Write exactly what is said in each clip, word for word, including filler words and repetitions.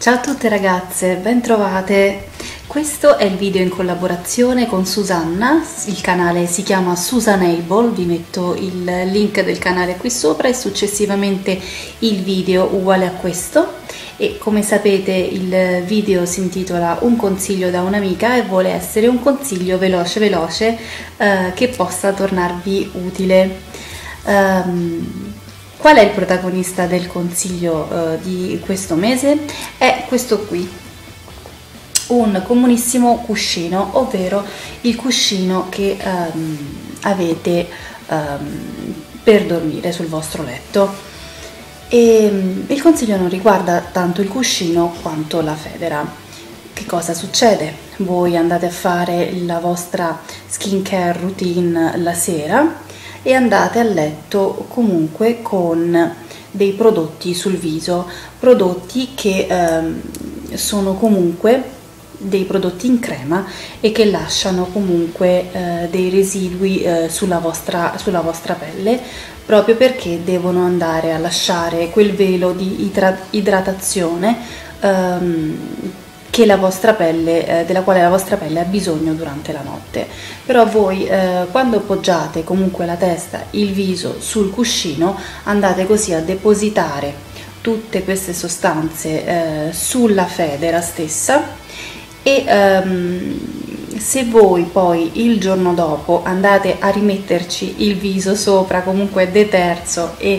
Ciao a tutte ragazze, ben trovate. Questo è il video in collaborazione con Susanna, il canale si chiama Susanable, vi metto il link del canale qui sopra e successivamente il video uguale a questo. E come sapete il video si intitola Un consiglio da un'amica e vuole essere un consiglio veloce veloce eh, che possa tornarvi utile. Um, Qual è il protagonista del consiglio uh, di questo mese? È questo qui, un comunissimo cuscino, ovvero il cuscino che um, avete um, per dormire sul vostro letto. E um, il consiglio non riguarda tanto il cuscino quanto la federa. Che cosa succede? Voi andate a fare la vostra skincare routine la sera e andate a letto comunque con dei prodotti sul viso, prodotti che ehm, sono comunque dei prodotti in crema e che lasciano comunque eh, dei residui eh, sulla vostra, sulla vostra pelle, proprio perché devono andare a lasciare quel velo di idratazione ehm, che la vostra pelle, eh, della quale la vostra pelle ha bisogno durante la notte. Però voi eh, quando appoggiate comunque la testa, il viso sul cuscino, andate così a depositare tutte queste sostanze eh, sulla federa stessa e ehm, se voi poi il giorno dopo andate a rimetterci il viso sopra comunque deterso e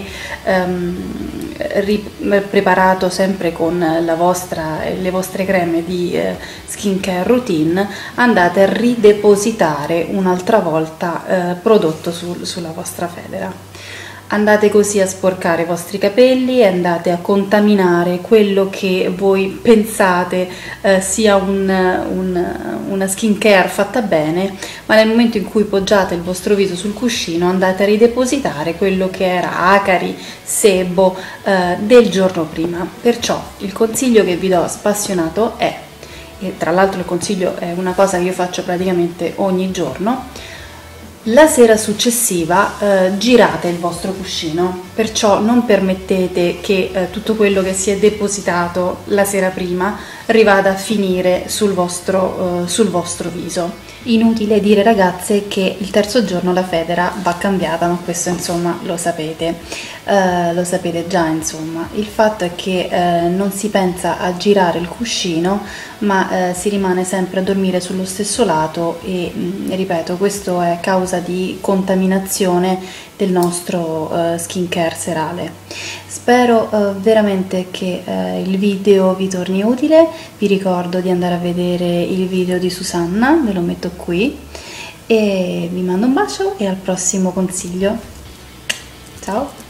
ehm, preparato sempre con la vostra, le vostre creme di eh, skincare routine, andate a ridepositare un'altra volta eh, prodotto sul, sulla vostra federa. Andate così a sporcare i vostri capelli e andate a contaminare quello che voi pensate eh, sia un, un, una skincare fatta bene, ma nel momento in cui poggiate il vostro viso sul cuscino andate a ridepositare quello che era acari, sebo eh, del giorno prima. Perciò il consiglio che vi do spassionato è, e tra l'altro il consiglio è una cosa che io faccio praticamente ogni giorno: la sera successiva eh, girate il vostro cuscino, perciò non permettete che eh, tutto quello che si è depositato la sera prima rivada a finire sul vostro, eh, sul vostro viso. Inutile dire ragazze che il terzo giorno la federa va cambiata, ma questo insomma lo sapete, eh, lo sapete già insomma. Il fatto è che eh, non si pensa a girare il cuscino, ma eh, si rimane sempre a dormire sullo stesso lato e mh, ripeto, questo è causa di contaminazione del nostro uh, skincare serale. Spero uh, veramente che uh, il video vi torni utile. Vi ricordo di andare a vedere il video di Susanna, ve lo metto qui, e vi mando un bacio e al prossimo consiglio. Ciao!